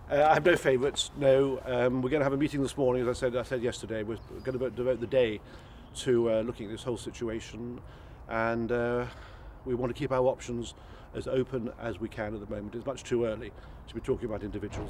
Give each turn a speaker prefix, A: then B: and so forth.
A: I have no favourites, no. We're going to have a meeting this morning, as I said yesterday. We're going to devote the day to looking at this whole situation, and we want to keep our options as open as we can at the moment. It's much too early to be talking about individuals.